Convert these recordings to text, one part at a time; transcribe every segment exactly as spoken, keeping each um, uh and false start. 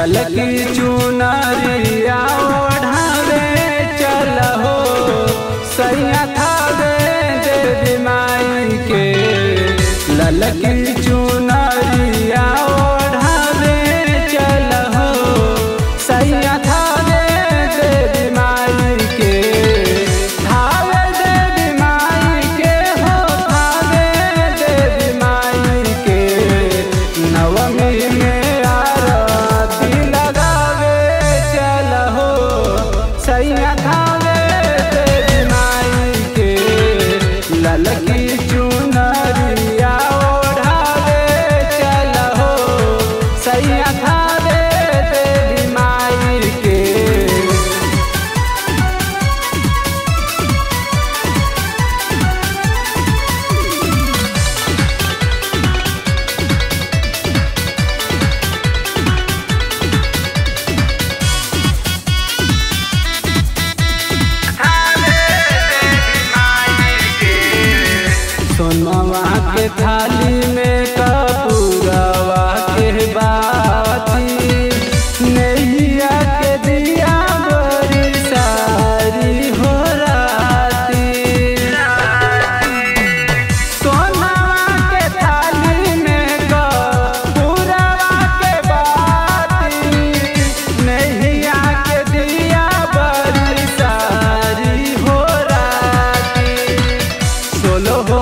ललकी चुनरिया ओढ़ावे चल हो सैया थावे देवी माई के। ललकी चुनरिया ओढ़ावे चल हो सैया थावे देवी माई के। थावे देवी माई के हो थावे देवी माई के। नवमी में सैया थावे देवी माई के। ललकी चुनरिया ओढ़ावे चल हो सैया थावे देवी माई के। सोनवा के थाली में कपूरवा के बाती नैया के दिया बड़ी सारी हो राती। सोनवा के थाली में कपूरवा के बाती नैया के दिया बड़ी सारी हो राती। सोलो हो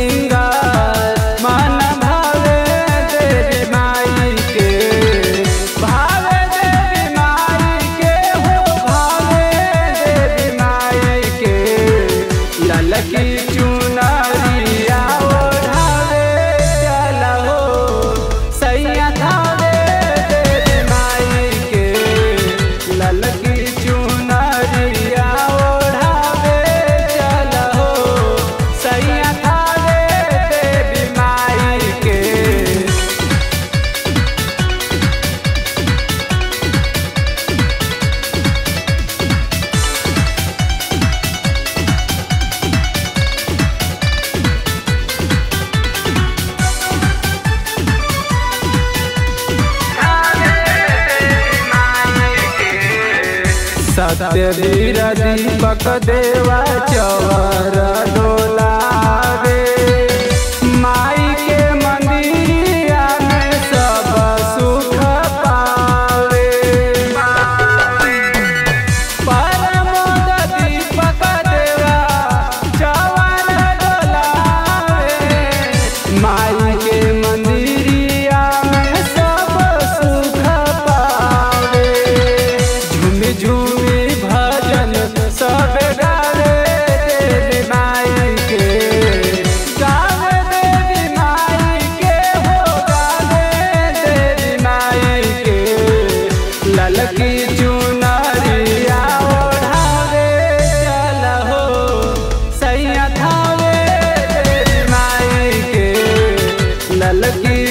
ललकी चुनरिया ओढ़ावे चल हो सैया थावे देवी माई के। ललकी चुनरिया ओढ़ावे चल हो सैया थावे देवी माई के। सत्यवीर दीपक देवा चवर डोलावे माई के मंदिरिया में सब सुख पावे। परमोद दीपक देवा चवर डोलावे माई के मंदिरिया में सब सुख पावे। झूमी झूमी भजन सब गावे देवी माई के। गावे देवी माई के हो गावे देवी माई के। ललकी चुनरिया ओढ़ावे चल हो सैया थावे देवी माई के। ललकी